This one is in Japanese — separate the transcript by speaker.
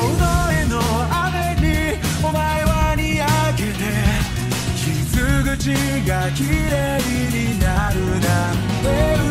Speaker 1: への雨にお前はにやけて傷口が綺麗になるなんて